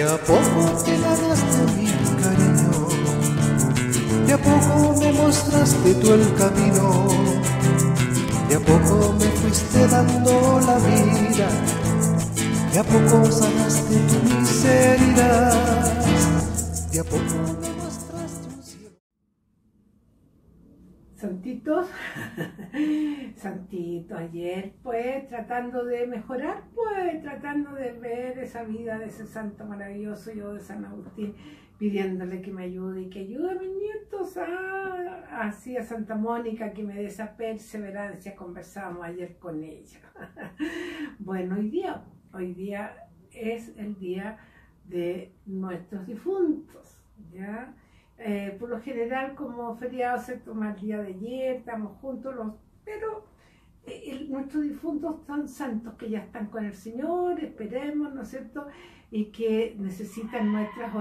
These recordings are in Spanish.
a poco te ganaste mi cariño, de a poco me mostraste tú el camino, de a poco me fuiste dando la vida, de a poco sanaste tu miseria, de a poco me mostraste un cielo. Santitos, Santito, ayer pues tratando de mejorar, pues tratando de ver esa vida de ese santo maravilloso, yo de San Agustín, pidiéndole que me ayude y que ayude a mis nietos, así a Santa Mónica, que me dé esa perseverancia, conversábamos ayer con ella. Bueno, hoy día es el día de nuestros difuntos, ¿ya? Por lo general, como feriado se toma el día de ayer, estamos juntos, pero nuestros difuntos son santos que ya están con el Señor, esperemos, ¿no es cierto?, y que necesitan nuestras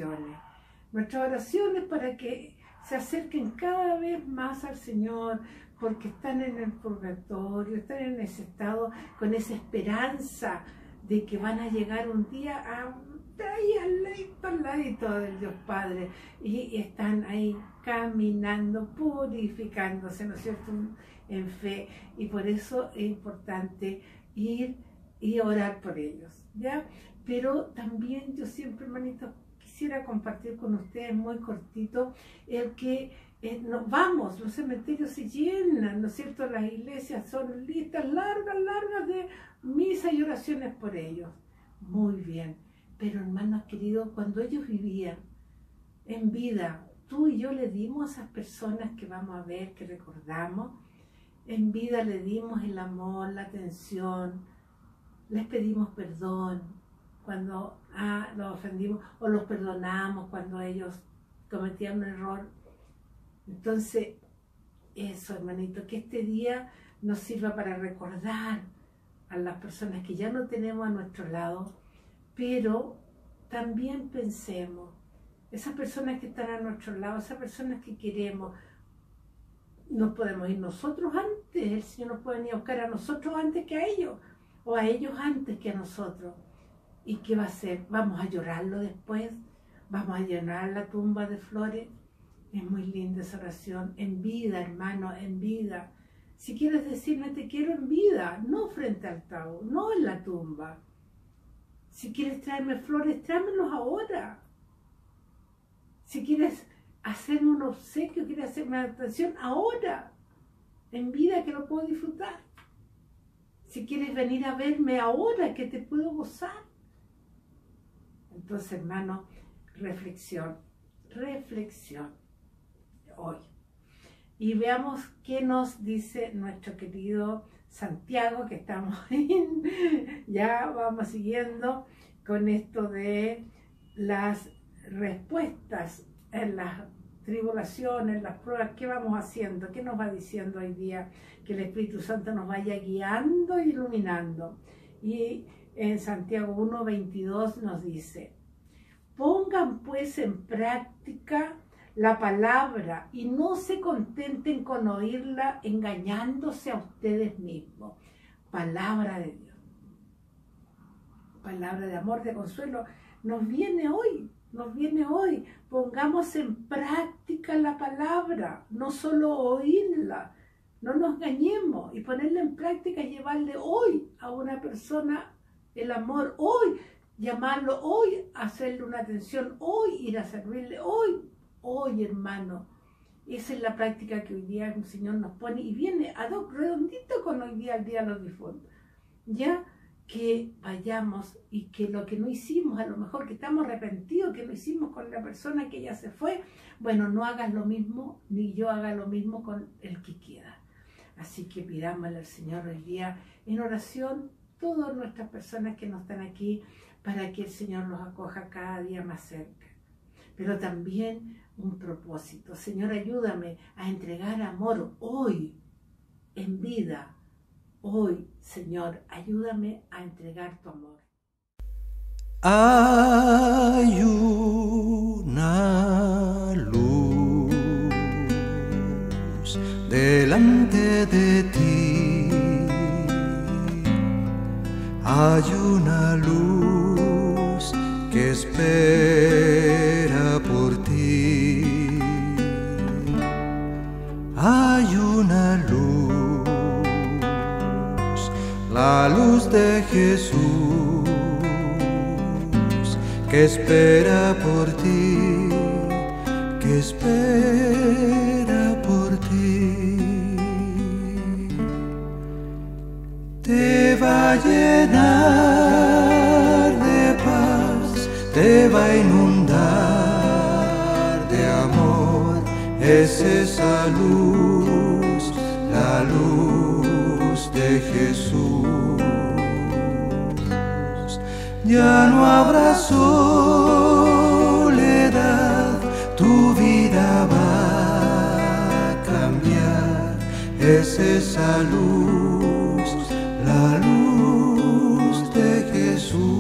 oraciones para que se acerquen cada vez más al Señor, porque están en el purgatorio, están en ese estado, con esa esperanza de que van a llegar un día ahí al ladito del Dios Padre, y están ahí caminando, purificándose, ¿no es cierto?, en fe, y por eso es importante ir y orar por ellos, ¿ya? Pero también yo siempre, hermanitos, quisiera compartir con ustedes muy cortito el que los cementerios se llenan, ¿no es cierto?, las iglesias son listas largas de misas y oraciones por ellos. Muy bien, pero hermanos queridos, cuando ellos vivían en vida, tú y yo le dimos a esas personas que vamos a ver, que recordamos, en vida le dimos el amor, la atención, les pedimos perdón cuando los ofendimos, o los perdonamos cuando ellos cometían un error. Entonces, eso, hermanito, que este día nos sirva para recordar a las personas que ya no tenemos a nuestro lado, pero también pensemos, esas personas que están a nuestro lado, esas personas que queremos, nos podemos ir nosotros antes, el Señor nos puede venir a buscar a nosotros antes que a ellos, o a ellos antes que a nosotros. ¿Y qué va a hacer? ¿Vamos a llorarlo después? ¿Vamos a llenar la tumba de flores? Es muy linda esa oración, en vida, hermano, en vida. Si quieres decirme te quiero en vida, no frente al ataúd, no en la tumba. Si quieres traerme flores, tráemelos ahora. Si quieres hacerme un obsequio, quieres hacerme una atención, ahora, en vida, que lo puedo disfrutar. Si quieres venir a verme ahora, que te puedo gozar. Entonces, hermano, reflexión hoy. Y veamos qué nos dice nuestro querido Santiago, que estamos ya vamos siguiendo con esto de las respuestas en las tribulaciones, las pruebas. ¿Qué vamos haciendo? ¿Qué nos va diciendo hoy día? Que el Espíritu Santo nos vaya guiando e iluminando. Y en Santiago 1:22 nos dice: pongan pues en práctica la palabra y no se contenten con oírla engañándose a ustedes mismos. Palabra de Dios, palabra de amor, de consuelo, nos viene hoy. Pongamos en práctica la palabra, no solo oírla, no nos engañemos, y ponerla en práctica es llevarle hoy a una persona el amor, hoy llamarlo, hoy hacerle una atención, hoy ir a servirle, hoy, hermano. Esa es la práctica que hoy día el Señor nos pone, y viene ad hoc, redondito con hoy día, el día de los difuntos. Ya que vayamos, y que lo que no hicimos, a lo mejor que estamos arrepentidos, que no hicimos con la persona que ya se fue, bueno, no hagas lo mismo, ni yo haga lo mismo con el que queda. Así que pidámosle al Señor hoy día en oración, todas nuestras personas que no están aquí, para que el Señor los acoja cada día más cerca. Pero también un propósito: Señor, ayúdame a entregar amor hoy, en vida. Hoy, Señor, ayúdame a entregar tu amor. Hay una luz delante de ti, hay una luz que espera por ti. Hay una luz, la luz de Jesús, que espera por ti, que espera por ti. Te va a llenar de paz, te va a inundar de amor. Es esa luz, la luz de Jesús. Ya no habrá soledad, tu vida va a cambiar. Es esa luz, la luz de Jesús.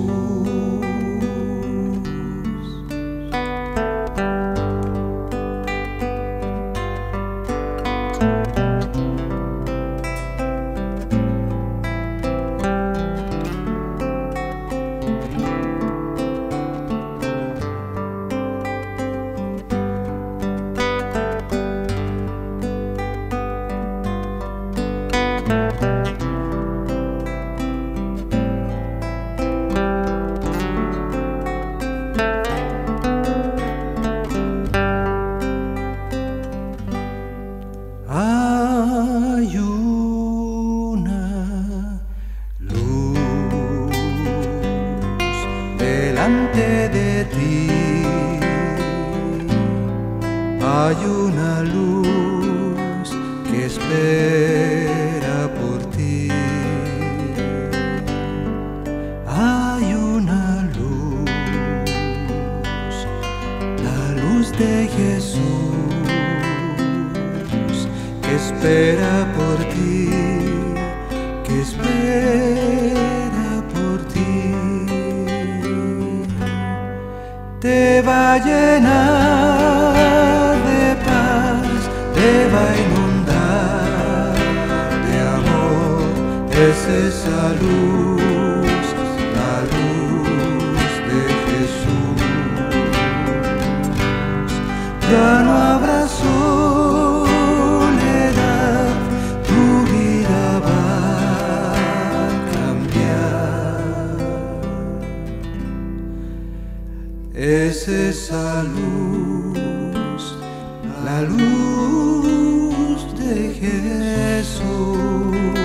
Hay una luz delante de ti, hay una luz que espera por ti, hay una luz, la luz de Jesús, que espera por ti, que espera por ti. Te va a llenar de paz, te va a inundar de amor. Es esa luz, la luz de Jesús. Ya no habrá soledad, tu vida va a cambiar. Es esa luz, la luz de Jesús.